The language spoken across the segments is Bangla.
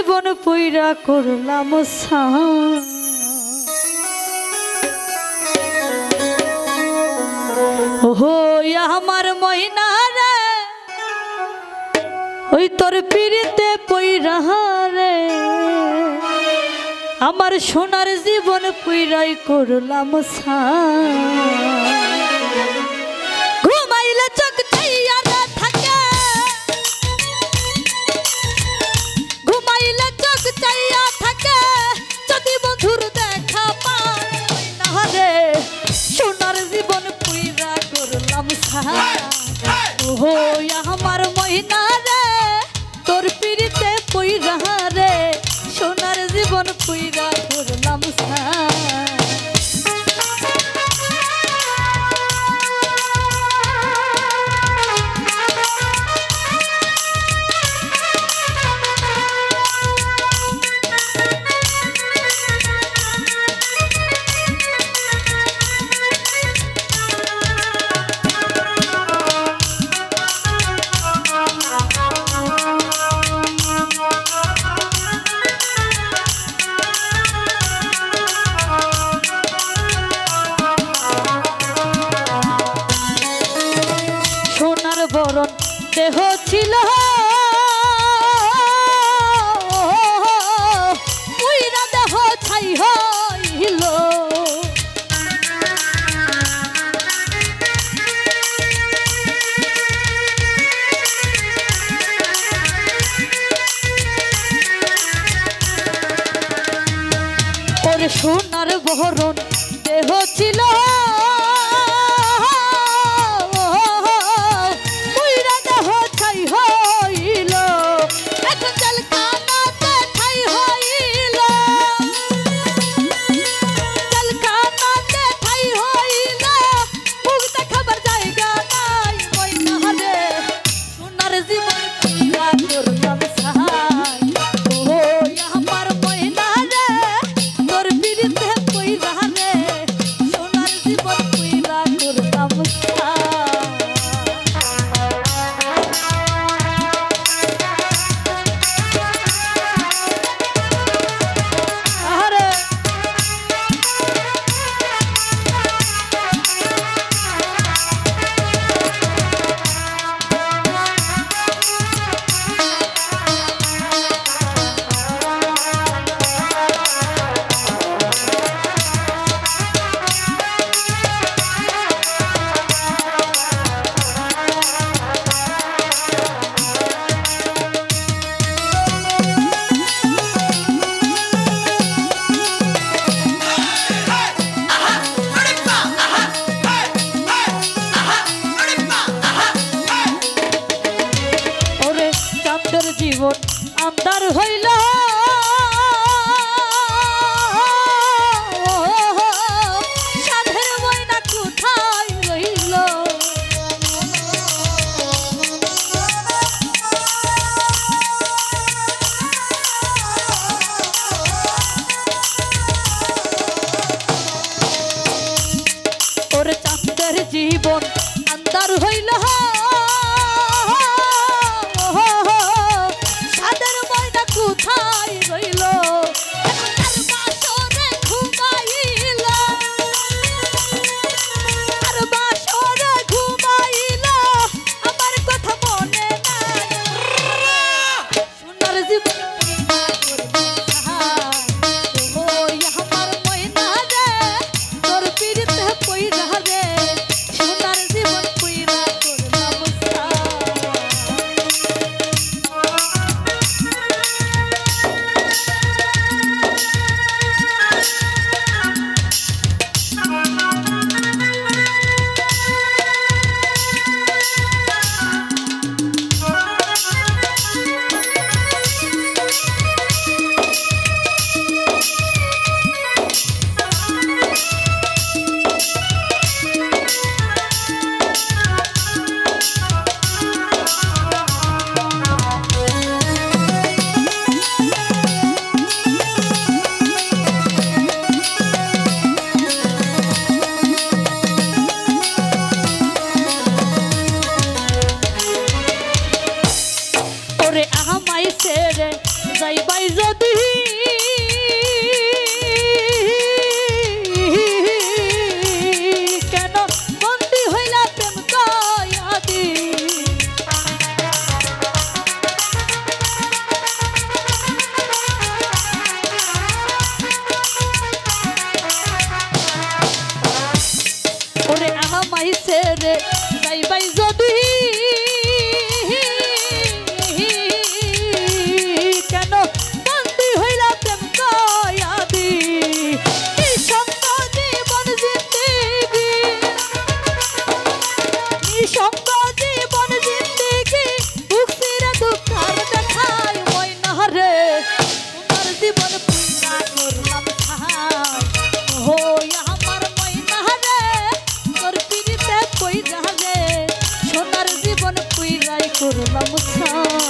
জীবন পইরা করলাম ওহো আমার ময়না রে ওই তোর পিড়িতে পইরা রে আমার সোনার জীবন পইরাই করলাম ঘুমাইলে চোখ চাইয়া থাকে ঘুমাইলে চোখ চাইয়া থাকে যদি বন্ধুর দেখা পাই না রে সোনার জীবন পইরা করলাম ওহো আমার মহিনা রে তোর পিড়িতে পইরা রে সোনার জীবন পইরা করলাম বরণ দেহ ছিল পুইরা দেহ ছাই হইল ওরে সোনার বরণ দেহ ছিল জীবন আন্ধার হইল সাধের ময়না কোথায় রইল ওর চাঁদের জীবন আন্ধার হইল কোথায় রইল আর বাসরে ঘুমাইল আমার কথা মনে নাই সোনার জীবন আমার ময়না রে তোর পিড়িতে পইরা রে সোনার জীবন পইরা থামাইছে রে যাইবাই যদি কেন বন্দী হইলা প্রেম কয়াদি নিঃসঙ্গ জীবন জিন্দেগি নিঃসঙ্গ জীবন জিন্দেগি বুকসিরে দুঃখার দেখায় ময়না রে তোমার জীবন পুরা করলাম ছাই ও আমার ময়না রে তোর পিড়িতে কই যা রে সোনার জীবন পুরাই করলাম ছাই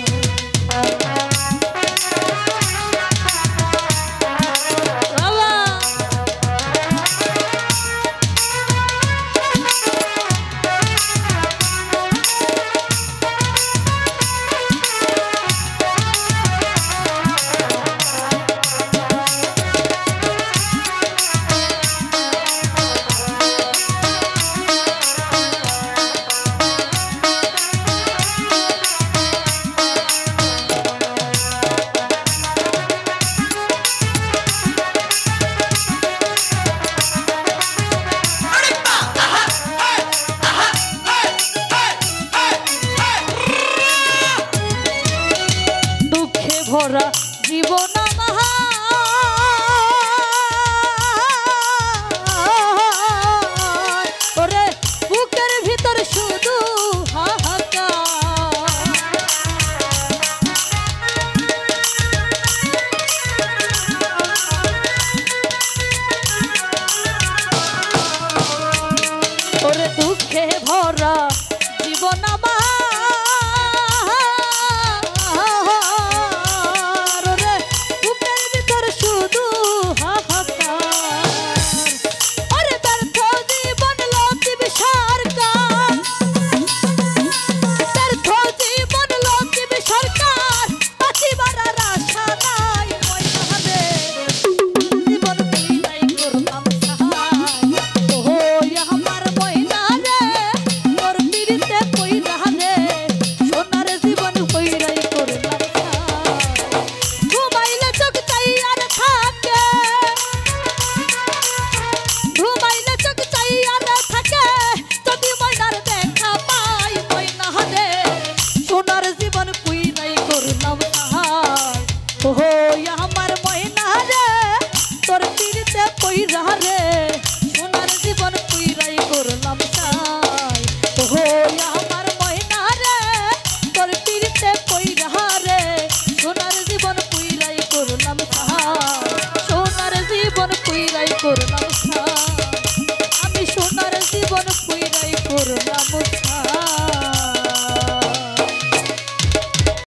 ভরা জীবন ওরে বুকের ভিতর শুধু হাহাকার ওরে দুঃখে ভরা জীবন আমার